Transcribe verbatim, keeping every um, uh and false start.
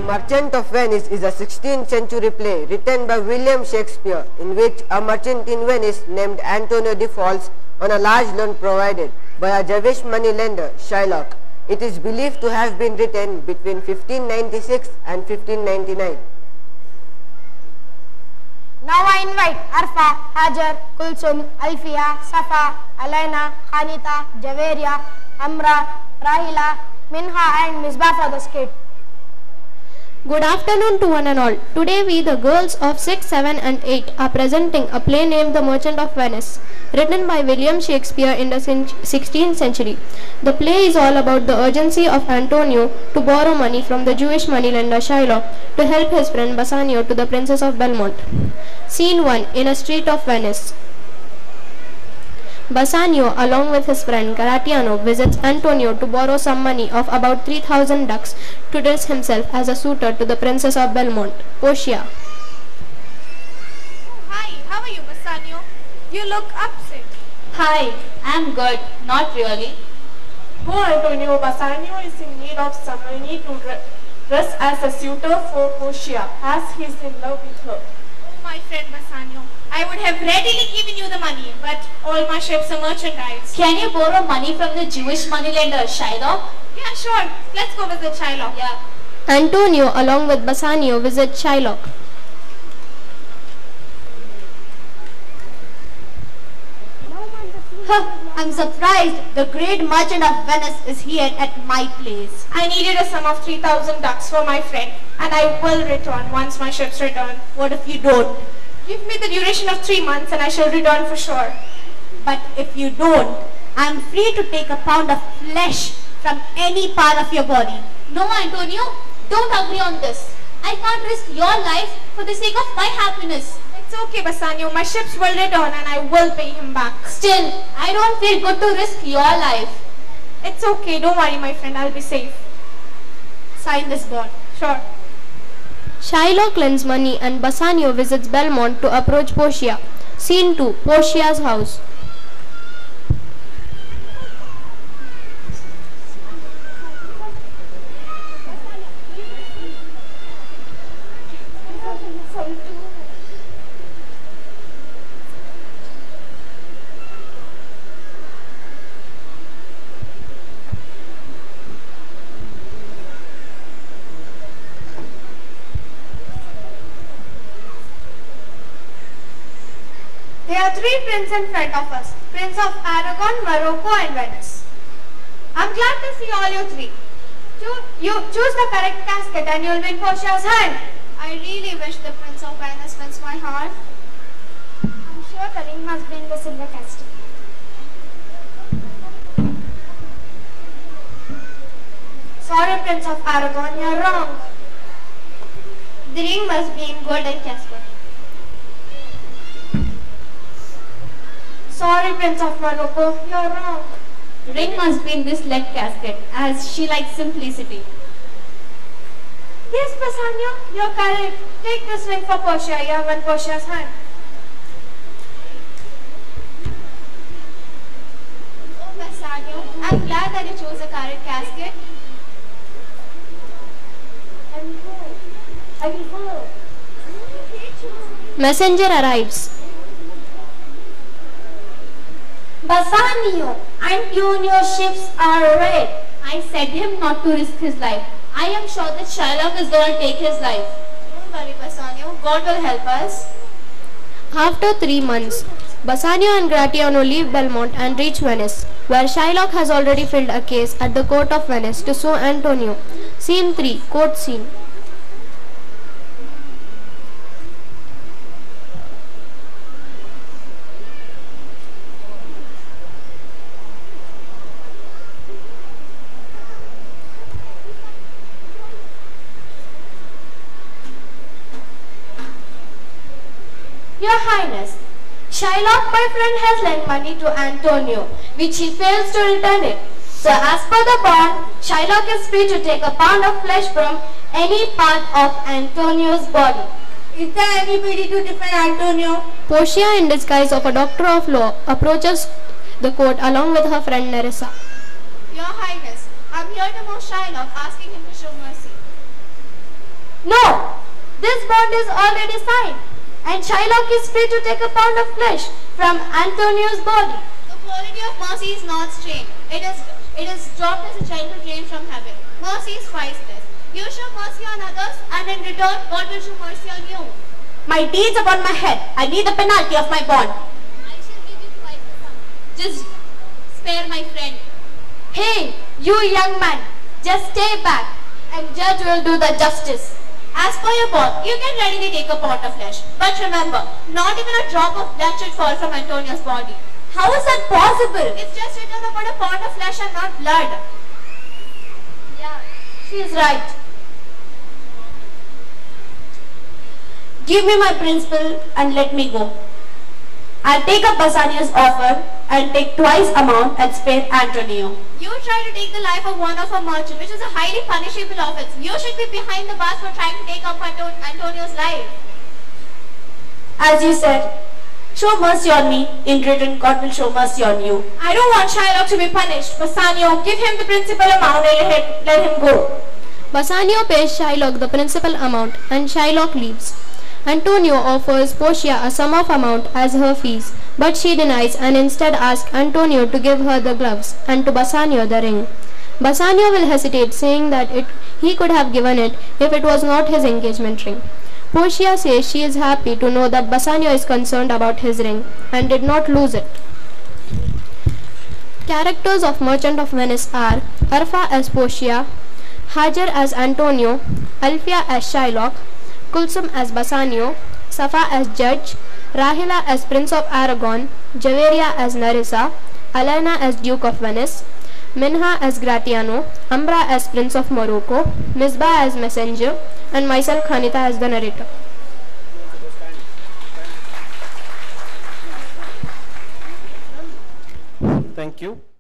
Merchant of Venice is a sixteenth century play written by William Shakespeare, in which a merchant in Venice named Antonio defaults on a large loan provided by a Jewish moneylender, Shylock. It is believed to have been written between fifteen ninety-six and fifteen ninety-nine. Now I invite Arfa, Hajar, Kulsum, Alfia, Safa, Alaina, Khanita, Javeria, Amra, Rahila, Minha and Misbah for the skit. Good afternoon to one and all. Today we, the girls of six, seven and eight, are presenting a play named The Merchant of Venice, written by William Shakespeare in the sixteenth century. The play is all about the urgency of Antonio to borrow money from the Jewish moneylender Shylock to help his friend Bassanio to the Princess of Belmont. Scene one. In a street of Venice. Bassanio, along with his friend Gratiano, visits Antonio to borrow some money of about three thousand ducats to dress himself as a suitor to the Princess of Belmont, Portia. Hi, how are you, Bassanio? You look upset. Hi, I'm good. Not really. Oh, Antonio, Bassanio is in need of some money to dress as a suitor for Portia, as he is in love with her. Oh, my friend Bassanio, I would have readily given you the money, but all my ships are merchandise. Can you borrow money from the Jewish moneylender Shylock? Yeah, sure. Let's go visit Shylock. Yeah. Antonio, along with Bassanio, visits Shylock. Huh, I'm surprised. The great merchant of Venice is here at my place. I needed a sum of three thousand ducats for my friend, and I will return once my ships return. What if you don't? Give me the duration of three months and I shall return for sure. But if you don't, I'm free to take a pound of flesh from any part of your body. No, Antonio, don't agree on this. I can't risk your life for the sake of my happiness. It's okay, Bassanio. My ships will return and I will pay him back. Still, I don't feel good to risk your life. It's okay. Don't worry, my friend. I'll be safe. Sign this bond. Sure. Shylock lends money and Bassanio visits Belmont to approach Portia. Scene two. Portia's house. There are three princes in front of us, Prince of Aragon, Morocco and Venice. I'm glad to see all you three. Cho you choose the correct casket and you'll win Portia's hand. I really wish the Prince of Venice wins my heart. I'm sure the ring must be in the silver casket. Sorry, Prince of Aragon, you're wrong. The ring must be in golden casket. Sorry, Prince of Morocco, you're wrong. Ring must be in this lead casket, as she likes simplicity. Yes, Bassanio, you're correct. Take this ring for Portia. You have won Portia's hand. Oh, Bassanio, I'm glad that you chose a correct casket. I will go. I will go. Messenger arrives. Bassanio, Antonio's ships are red. I said him not to risk his life. I am sure that Shylock is going to take his life. Don't worry, Bassanio. God will help us. After three months, Bassanio and Gratiano leave Belmont and reach Venice, where Shylock has already filed a case at the court of Venice to sue Antonio. Scene three. Court scene. Your Highness, Shylock, my friend, has lent money to Antonio, which he fails to return it. So as per the bond, Shylock is free to take a pound of flesh from any part of Antonio's body. Is there anybody to defend Antonio? Portia, in disguise of a doctor of law, approaches the court along with her friend Nerissa. Your Highness, I'm here to move Shylock, asking him to show mercy. No! This bond is already signed, and Shylock is free to take a pound of flesh from Antonio's body. The quality of mercy is not strained. It is, it is dropped as a childhood rain from heaven. Mercy is priceless. You show mercy on others, and in return, God will show mercy on you. My deeds upon my head. I need the penalty of my bond. I shall give you twice the sum. Just spare my friend. Hey, you young man, just stay back, and judge will do the justice. As for your bond, you can readily take a pound of flesh. But remember, not even a drop of blood should fall from Antonio's body. How is that possible? It's just written about a pound of flesh and not blood. Yeah, she is right. Give me my principal and let me go. I'll take up Bassanio's offer and take twice amount and spare Antonio. You try to take the life of one of a merchant, which is a highly punishable offense. You should be behind the bars for trying to take up Anto Antonio's life. As you said, show mercy on me. In return, God will show mercy on you. I don't want Shylock to be punished. Bassanio, give him the principal amount and let him, let him go. Bassanio pays Shylock the principal amount and Shylock leaves. Antonio offers Portia a sum of amount as her fees, but she denies and instead asks Antonio to give her the gloves and to Bassanio the ring. Bassanio will hesitate, saying that it, he could have given it if it was not his engagement ring. Portia says she is happy to know that Bassanio is concerned about his ring and did not lose it. Characters of Merchant of Venice are Arfa as Portia, Hajar as Antonio, Alfia as Shylock, Kulsum as Bassanio, Safa as Judge, Rahila as Prince of Aragon, Javeria as Nerissa, Alana as Duke of Venice, Minha as Gratiano, Ambra as Prince of Morocco, Misbah as Messenger, and myself Khanita as the narrator. Thank you.